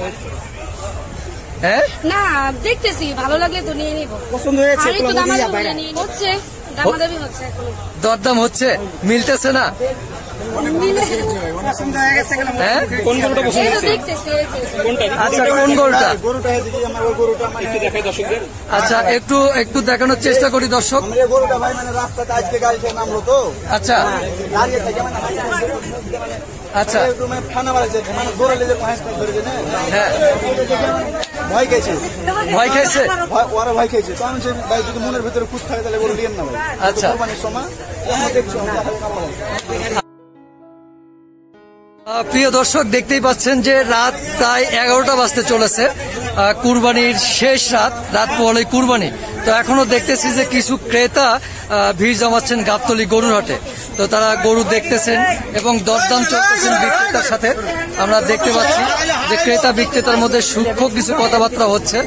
হ্যাঁ না দেখতেছি ভালো লাগলে তো নিয়ে নিব। পছন্দ হয়েছে আর একটু দামাদামি হচ্ছে, দামাদামি হচ্ছে এখন। দরদাম হচ্ছে, মিলতেছে না? হ্যাঁ কোন গরুটা পছন্দ এই তো হয়েছে? দেখতেছি এই যে। কোনটা? আচ্ছা কোন গরুটা? গরুটা আমার গরুটা একটু দেখাই দর্শকদের। আচ্ছা একটু একটু দেখানোর চেষ্টা করি দর্শক। আমার এই গরুটা ভাই মানে রাস্তাতে আজকে গাড়ি থেকে নামলো তো আচ্ছা দাঁড়িয়ে থাকে মানে আচ্ছা একটু মানে ঠান্ডা মারাচ্ছে মানে গরু লেগে পাঁচ মিনিট ধরে না হ্যাঁ ভয় খেয়েছে ভয় খাইছে? ওরা ভয় খেয়েছে তো আমি ভাই যদি মনের ভিতরে খুশ থাকে তাহলে গরু লিয়েন না ভাই। আচ্ছা। কোরবানির সময় আমরা দেখছি প্রিয় দর্শক দেখতেই পাচ্ছেন যে রাত প্রায় 11টা বাজতে চলেছে, কুরবানির শেষ রাত, রাত পরে কুরবানি। তো এখনো দেখতেছি যে কিছু ক্রেতা ভিড় জমাচ্ছেন গাবতলী গরুর হাটে। তো তারা গরু দেখতেছেন এবং দরদাম চলতেছেন বিক্রেতার সাথে। আমরা দেখতে পাচ্ছি যে ক্রেতা বিক্রেতার মধ্যে সূক্ষ্ম কিছু কথাবার্তা হচ্ছে।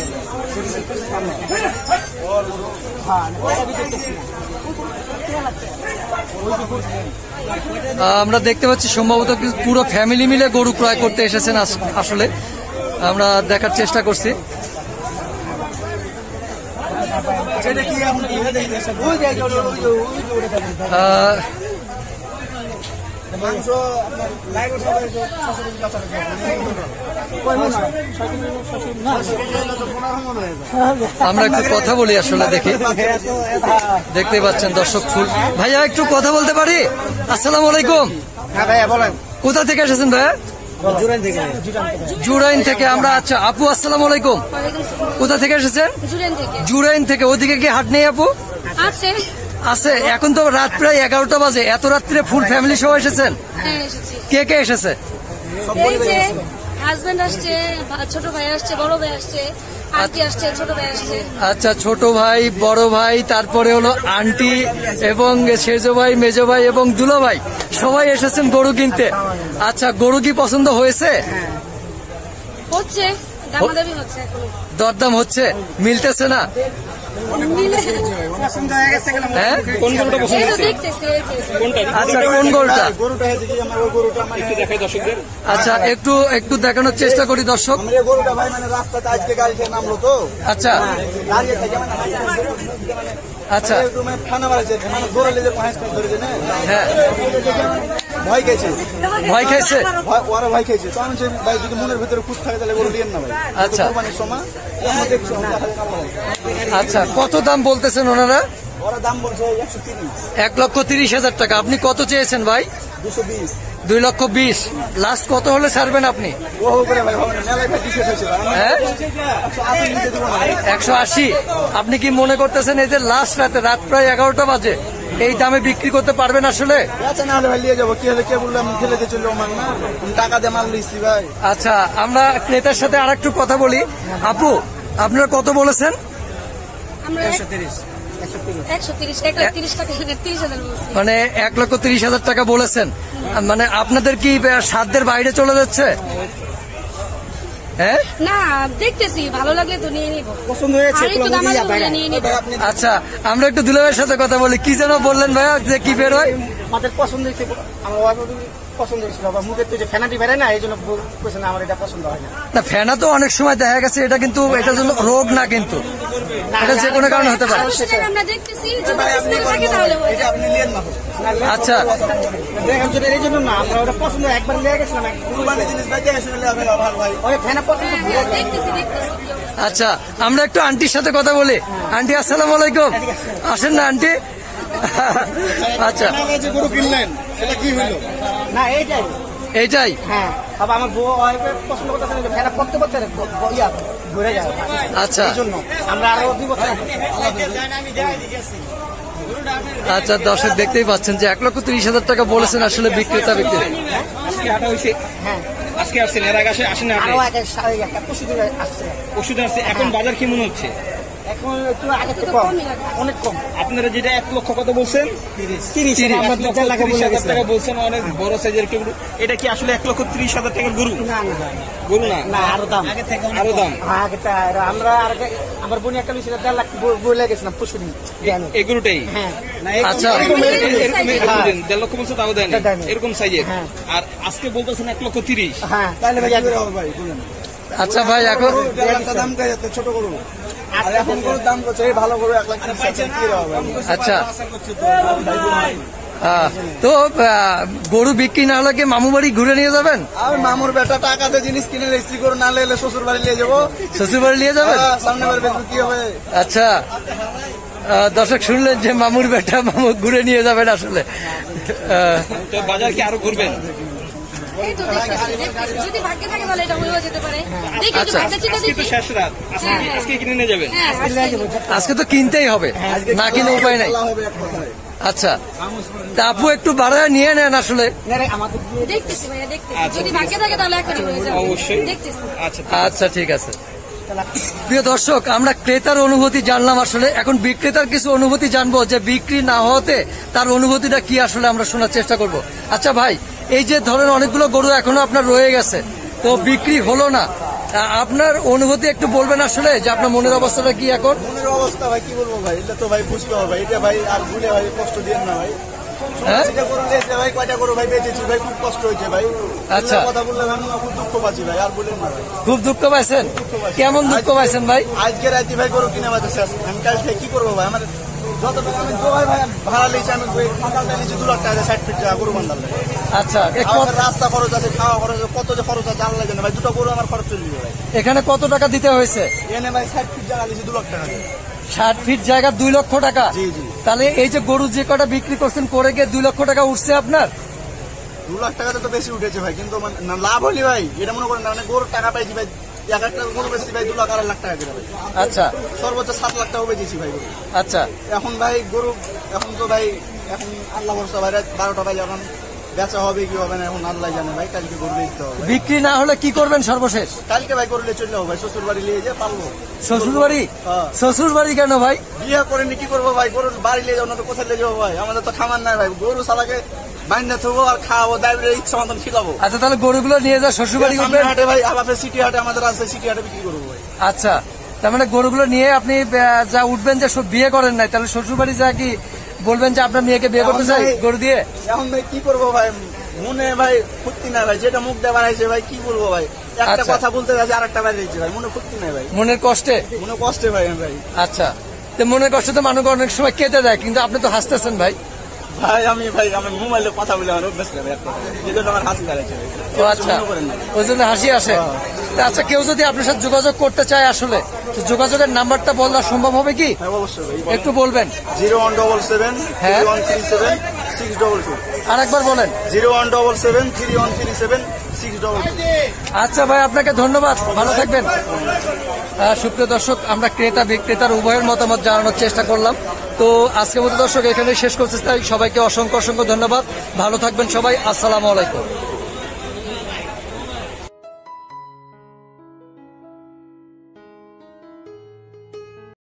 আমরা দেখতে পাচ্ছি সম্ভবত পুরো ফ্যামিলি মিলে গরু ক্রয় করতে এসেছেন। আসলে আমরা দেখার চেষ্টা করছি। আমরা একটু কথা বলি আসলে, দেখি। দেখতেই পাচ্ছেন দর্শক ফুল। ভাইয়া একটু কথা বলতে পারি? আসসালামু আলাইকুম। হ্যাঁ ভাইয়া বলেন। কোথা থেকে এসেছেন ভাইয়া? জুরাইন থেকে। আমরা আচ্ছা আপু আসসালামু আলাইকুম। কোথা থেকে এসেছেন? জুরাইন থেকে। ওদিকে কি হাট নেই আপু? আছে আছে। এখন তো রাত প্রায় 11টা বাজে, এত রাত্রে ফুল ফ্যামিলি সহ এসেছেন? হ্যাঁ এসেছি। কে কে এসেছে? এই যে হাজবেন্ড আসছে, ছোট ভাই আসছে, বড় ভাই আসছে, আন্টি আসছে, ছোট ভাই আসছে। আচ্ছা ছোট ভাই, বড় ভাই, তারপরে হলো আন্টি এবং সেজো ভাই, মেজো ভাই এবং দুলো ভাই, সবাই এসেছেন গরু কিনতে। আচ্ছা গরু কি পছন্দ হয়েছে? হচ্ছে, দামাদামি হচ্ছে এখন। দরদাম হচ্ছে, মিলতেছে না? হ্যাঁ কোন গরুটা পছন্দ এই তো হয়েছে? দেখতেছি এই যে। কোনটা? আচ্ছা কোন গরুটা? গরুটা আমার গরুটা একটু দেখাই দর্শকদের। আচ্ছা একটু একটু দেখানোর চেষ্টা করি দর্শক। আমার এই গরুটা ভাই মানে রাস্তাতে আজকে গাড়ি থেকে নামলো তো আচ্ছা দাঁড়িয়ে থাকে মানে আচ্ছা একটু মানে ঠান্ডা মারাচ্ছে মানে গরু লেগে পাঁচ মিনিট ধরে না হ্যাঁ ভয় খেয়েছে ভয় খাইছে? ওরা ভয় খেয়েছে তো আমি ভাই যদি মনের ভিতরে খুশ থাকে তাহলে গরু লিয়েন না ভাই। আচ্ছা। কোরবানির সময় আমরা দেখছি আচ্ছা কত দাম বলতেছেন ওনারা? ওরা দাম বলছে 130 1,30,000 টাকা। আপনি কত চেয়েছেন ভাই? 220 2,20,000। লাস্ট কত হলে ছাড়বেন আপনি? ও করে ভাই হবে না মেলায় ভাই টিকেট হয়েছে হ্যাঁ 180 নিতে দেবো না 180। আপনি কি মনে করতেছেন এই যে লাস্ট রাতে, রাত প্রায় 11টা বাজে, এই দামে বিক্রি করতে পারবেন আসলে? আচ্ছা না হলে ভাই নিয়ে যাবো কি হলে কে বললাম ফেলে দিয়ে চললো আমার না টাকা দিয়ে মাল লিখছি ভাই। আচ্ছা আমরা ক্রেতার সাথে আর একটু কথা বলি। আপু আপনারা কত বলেছেন? আমরা 130 130 টাকা 30,000 বলছি। মানে 1,30,000 টাকা বলেছেন। মানে আপনাদের কি সাধ্যের বাইরে চলে যাচ্ছে? হ্যাঁ না দেখতেছি ভালো লাগলে তো নিয়ে নিব। পছন্দ হয়েছে? আর একটু দামাদামি নিয়ে নিব। আচ্ছা আমরা একটু দুলাভাইয়ের সাথে কথা বলি। কি যেন বললেন ভাইয়া যে কি বের হয়? আমাদের পছন্দ হয়েছে আমার পছন্দ হয়েছিল বা মুখের তো যে ফেনাটি বেড়ে না এই জন্য বলছে না আমার এটা পছন্দ হয় না। না ফেনা তো অনেক সময় দেখা গেছে এটা কিন্তু এটার জন্য রোগ না, কিন্তু এটা যে কোনো কারণে হতে পারে। আমরা দেখতেছি যদি স্মেল থাকে তাহলে হয়ে যাবে। আপনি লিয়েন না আচ্ছা দেখার জন্য এই জন্য না আমরা ওটা পছন্দ একবার নিয়ে গেছিলাম কুরবানি জিনিস ভাই দেখে শুনে ভালো ভাই ওই ফেনা পছন্দ দেখতেছি আচ্ছা আমরা একটু আন্টির সাথে কথা বলি। আন্টি আসসালামু আলাইকুম। আসেন না আন্টি। আচ্ছা যে গরু কিনলেন এটা কি হলো না এইটাই এইটাই। হ্যাঁ বাবা আমার বউ পছন্দ করতেছে না ফেনা পড়তে পড়তে ঘুরে যায়। আচ্ছা এই জন্য আমরা আরো 2 বছর আচ্ছা দর্শক দেখতেই পাচ্ছেন যে 1,30,000 টাকা বলেছেন আসলে বিক্রেতা বিক্রেতা। আজকে হাট হয়েছে? হ্যাঁ আজকে আসছেন, এর আগে আসেন না? আরো আগে একটা পশুদের আসছে ওষুধ আসছে। এখন বাজার কি মনে হচ্ছে? এখন একটু আগে থেকে কম অনেক কম। আপনারা যেটা 1 লক্ষ কত বলছেন? 30 আমরা 30,000 টাকা বলছেন, অনেক বড় সাইজের একটা গরু। এটা কি আসলে 1,30,000 টাকার গরু? না গরু না, না আরো দাম আরো দাম। হ্যাঁ আগেটা আমরা আর আমার বোন একটা লিখে 1.5 লাখ বলে গেছিলাম পশুদিন এই গরুটাই? হ্যাঁ আচ্ছা। এরকম 1.5 লক্ষ বলছে তাও দেন দেয়নি। এরকম সাইজের। হ্যাঁ। আর আজকে বলতেছেন 1,30,000। হ্যাঁ তাহলে ভাই হবে ভাই বলেন আচ্ছা ভাই, এখন 1.5 লাখ দাম করে যাচ্ছে ছোট গরু। আর এখন গরুর দাম করছে এই ভালো গরু 1 লাখ 30 হাজার কি হবে? আচ্ছা তো গরু বিক্রি না হলে কি মামু বাড়ি ঘুরে নিয়ে যাবেন? আর মামুর বেটা টাকাতে জিনিস কিনে রেজিস্ট্রি করে না লেলে শ্বশুর বাড়ি নিয়ে যাবো। শ্বশুর বাড়ি নিয়ে যাবেন? সামনে বাড়ি বেচবো কি হবে? আচ্ছা, দর্শক শুনলেন যে মামুর বেটা মামু ঘুরে নিয়ে যাবেন আসলে। তো বাজার কি আরো ঘুরবেন? এই তো দেখতেছি, যদি ভাগ্যে থাকে তাহলে এটা হয়েও যেতে পারে। দেখি একটু আচ্ছা। ভাগ্যে চিন্তা আজকে তো দেখি। শেষ রাত, আজকে কিনে নিয়ে যাবেন? হ্যাঁ, আজকে তো কিনতেই হবে, না কিনে উপায় নাই। আল্লাহ হবে এক কথায়। আচ্ছা, তা আপু একটু বাড়ায় নিয়ে নেন আসলে। দেখতেছি ভাইয়া, দেখতেছি। যদি ভাগ্যে থাকে তাহলে এখনই হয়ে যাবে। অবশ্যই। দেখতেছি। আচ্ছা, আচ্ছা ঠিক আছে। প্রিয় দর্শক, আমরা ক্রেতার অনুভূতি জানলাম, আসলে এখন বিক্রেতার কিছু অনুভূতি জানবো, যে বিক্রি না হতে তার অনুভূতিটা কি আসলে আমরা শোনার চেষ্টা করব। আচ্ছা ভাই, এই যে ধরেন অনেকগুলো গরু এখনো আপনার রয়ে গেছে, তো বিক্রি হলো না, আপনার অনুভূতি একটু বলবেন আসলে, যে আপনার মনের অবস্থাটা কি এখন? মনের অবস্থা ভাই কি বলবো ভাই, এটা তো ভাই বুঝতে হবে ভাই, এটা ভাই আর ভুলে ভাই কষ্ট দিয়েন না ভাই। হ্যাঁ? সেটা গরু লেছে ভাই, কয়টা গরু ভাই বেঁচেছি ভাই, খুব কষ্ট হয়েছে ভাই। আচ্ছা। এগুলো কথা বললে ভাই মনে হয় খুব দুঃখ পাচ্ছি ভাই, আর বলেন না ভাই। খুব দুঃখ পাইছেন? কেমন দুঃখ পাইছেন ভাই? আজকে রাতে ভাই গরু কিনে বাজে শেষ, আমি কাল থেকে কি করবো ভাই? আমার যত টাকা আমি তো ভাই ভাড়া লিয়েছি, আমি ফাঁকালটা নিয়েছি 2 লাখ টাকা 60 ফিট টাকা গরু বান্ধাল। আচ্ছা, আমার রাস্তা খরচ আছে, খাওয়া খরচ আছে, কত যে খরচ আছে আল্লাহ জানে ভাই। 2টা গরু আমার খরচ চলে যাবে ভাই। এখানে কত টাকা দিতে হয়েছে? এনে ভাই 60 ফিট জায়গা লিয়েছি 2 লাখ টাকা দিয়ে। 60 ফিট জায়গা 2 লক্ষ টাকা? জি, জি। তাহলে এই যে গরু যে কটা বিক্রি করছেন করে গিয়ে 2 লক্ষ টাকা উঠছে আপনার? 2 লাখ টাকাতে তো বেশি উঠেছে ভাই, কিন্তু মানে না লাভ হলি ভাই, এটা মনে করেন না, মানে গরুর টাকা পাইছি ভাই, 1 একটা গরু বেশি ভাই 2 লাখ 2.5 লাখ টাকা করে ভাই। আচ্ছা সর্বোচ্চ 7 লাখ টাকা বেচেছি ভাই গরু। আচ্ছা এখন ভাই গরু, এখন তো ভাই এখন আল্লাহ ভরসা ভাই, রাত 12টা ভাই যখন বেচা হবে কি হবে না এখন আল্লাহ জানে ভাই। কালকে গরু দিতে হবে। বিক্রি না হলে কি করবেন সর্বশেষ? কালকে ভাই গরু নিয়ে চলে যাবো ভাই, শ্বশুর বাড়ি নিয়ে যে পারবো। শ্বশুর বাড়ি? হ্যাঁ। শ্বশুর বাড়ি কেন ভাই? বিয়ে করেনি কি করবো ভাই, গরুর বাড়ি নিয়ে যাবো না তো কোথায় নিয়ে যাবো ভাই? আমাদের তো খামার নাই ভাই, গরু সালাকে বাইন্দা থবো আর খাওয়াবো, দাবির ইচ্ছা মতন খিলাবো। আচ্ছা, তাহলে গরুগুলো নিয়ে যা শ্বশুর বাড়ি সামনে উঠবেন? হাটে ভাই, আবার সিটি হাটে আমাদের আছে, সিটি হাটে বিক্রি করবো ভাই। আচ্ছা, তার মানে গরুগুলো নিয়ে আপনি যা উঠবেন, যে বিয়ে করেন নাই, তাহলে শ্বশুর বাড়ি যা কি বলবেন যে আপনার মেয়েকে বিয়ে করতে চাই গরু দিয়ে? এখন ভাই কি করবো ভাই, মনে ভাই ফুর্তি নাই ভাই, যেটা মুখ দিয়ে বানাইছে ভাই কি বলবো ভাই, একটা আচ্ছা। কথা বলতে যাচ্ছে আর একটা বাড়িয়েছে ভাই, মনে ফুর্তি নাই ভাই, মনের কষ্টে? মনে কষ্টে ভাই ভাই। আচ্ছা, তো মনের কষ্টে তো মানুষ অনেক সময় কেটে দেয়, কিন্তু আপনি তো হাসতেছেন ভাই। ভাই আমি মোবাইলে কথা বলে আমার অভ্যাস নেই ভাই, এই জন্য আমার হাসি দাঁড়াচ্ছে ভাই। ও আচ্ছা, মনে করেন না। ওই জন্য হাসি আসে। তা আচ্ছা, কেউ যদি আপনার সাথে যোগাযোগ করতে চায় আসলে, তো যোগাযোগের নাম্বারটা বলা সম্ভব হবে কি? হ্যাঁ অবশ্যই ভাই, একটু বলবেন। 0177 হ্যাঁ। 3137 622। আরেকবার বলেন। 0177 3137 622। আচ্ছা ভাই, আপনাকে ধন্যবাদ, ভালো থাকবেন। সুপ্রিয় দর্শক, আমরা ক্রেতা বিক্রেতার উভয়ের মতামত জানানোর চেষ্টা করলাম। তো আজকের মতো দর্শক এখানে শেষ করতে চাই। সবাইকে অসংখ্য অসংখ্য ধন্যবাদ, ভালো থাকবেন সবাই, আসসালামু আলাইকুম।